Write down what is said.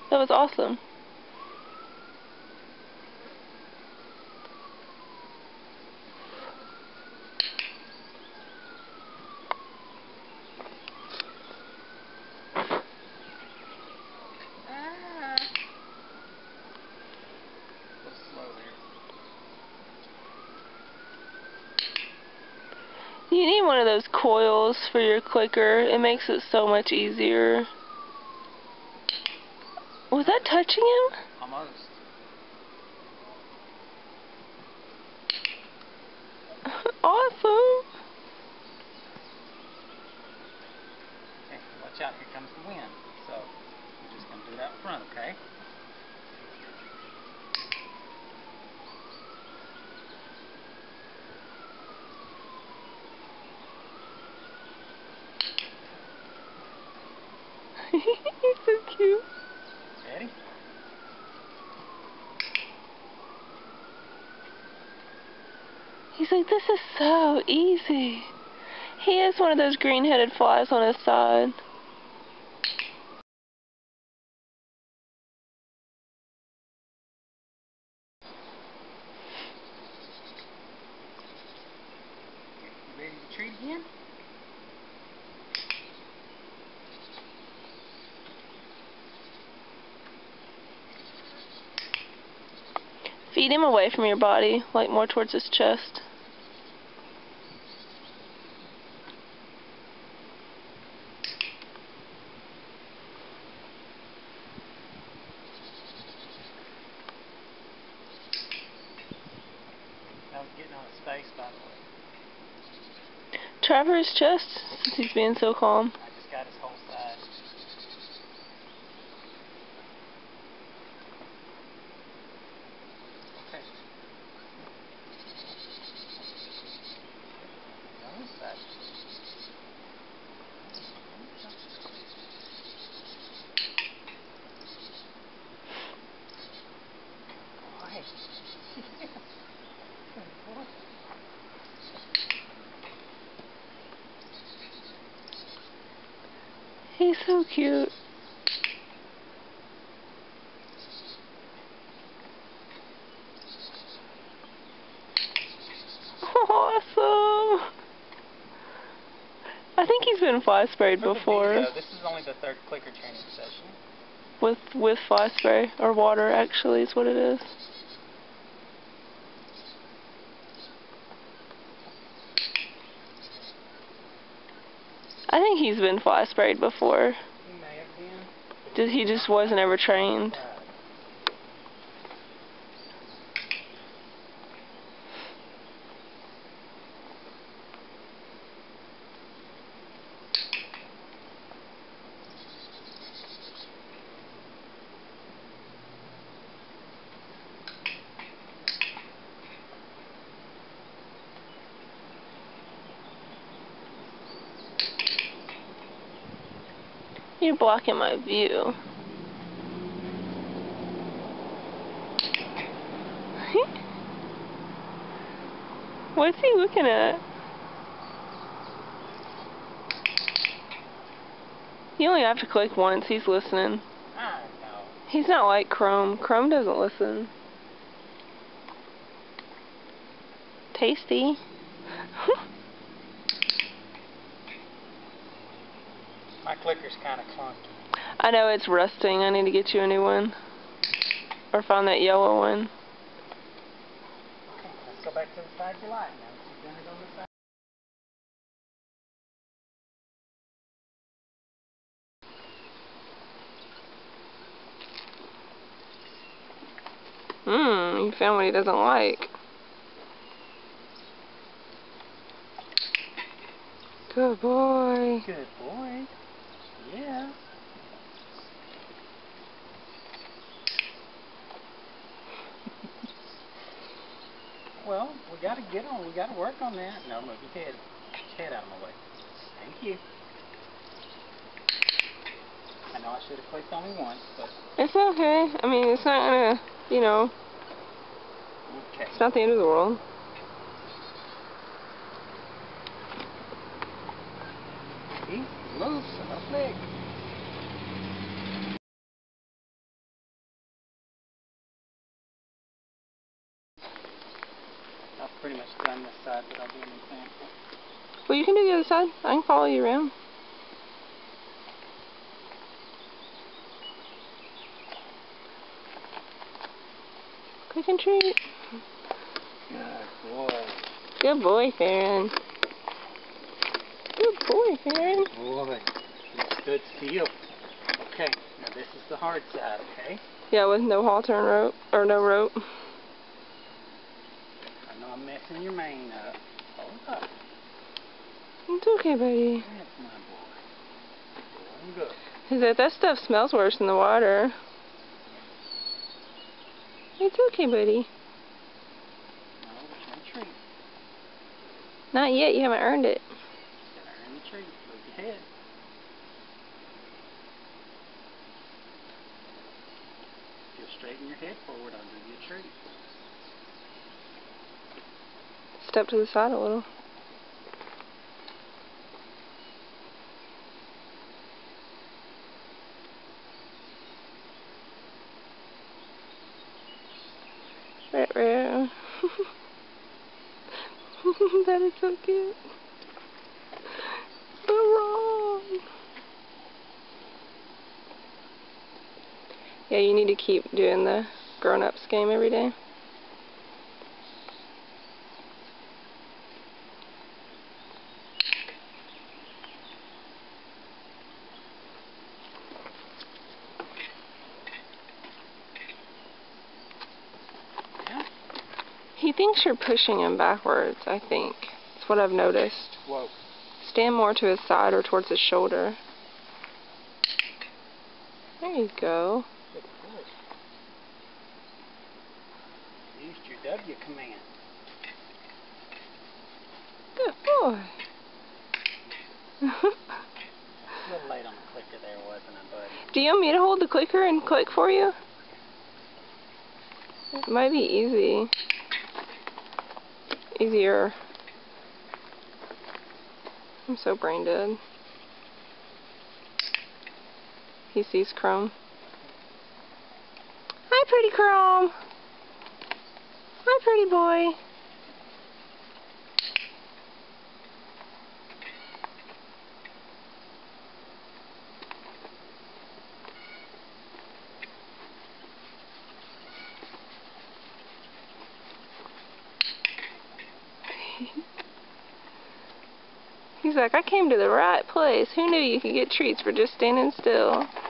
That was awesome. You need one of those coils for your clicker. It makes it so much easier. Was that touching him? Almost. Awesome. Okay, watch out. Here comes the wind. So, we're just going to do it out front, okay? He's so cute. Ready? He's like, this is so easy. He has one of those green-headed flies on his side. You ready to treat again? Feed him away from your body, like more towards his chest. I was getting on his face, by the way. Try for his chest, since he's being so calm. I just got his whole side. Okay. On this side. Boy. Good boy. He's so cute. Awesome. I think he's been fly sprayed before. This is only the third clicker training session. With fly spray, or water actually is what it is. I think he's been fly sprayed before. He may have been. He just wasn't ever trained. You're blocking my view. What's he looking at? You only have to click once, he's listening. I know. He's not like Chrome. Chrome doesn't listen. Tasty. My clicker's kind of clunky. I know, it's rusting. I need to get you a new one. Or find that yellow one. Okay, let's go back to the side you like now. You've done it on the side. You found what he doesn't like. Good boy. Good boy. Yeah. Well, we gotta work on that. No, move your head. Head out of my way. Thank you. I know I should have clicked only once, but... It's okay. I mean, it's not gonna, you know... Okay. It's not the end of the world. See? Move, so don't click. pretty much done this side, but I'll do an example. Well, you can do the other side. I can follow you around. Quick and treat. Good boy. Good boy, Faran. Good boy, Faran. Boy, you stood still. Okay, now this is the hard side, okay? Yeah, with no halter and rope, or no rope. I know I'm messing your mane up. Hold up. It's okay, buddy. That's my boy. Doing good. He said, that stuff smells worse in the water. It's okay, buddy. No, there's no treat. Not yet, you haven't earned it. Gotta earn the treat. Move your head. If you'll straighten your head forward, I'll give you a treat. Step to the side a little. Right. That is so cute. So wrong. Yeah, you need to keep doing the grown-ups game every day. Yeah? He thinks you're pushing him backwards, I think. That's what I've noticed. Whoa. Stand more to his side or towards his shoulder. There you go. Good boy. Used your W command. Good boy. A little late on the clicker there, wasn't it, buddy? Do you want me to hold the clicker and click for you? It might be easy. Easier. I'm so brain dead. He sees Chrome. Hi, pretty Chrome. Hi, pretty boy. He's like, I came to the right place. Who knew you could get treats for just standing still?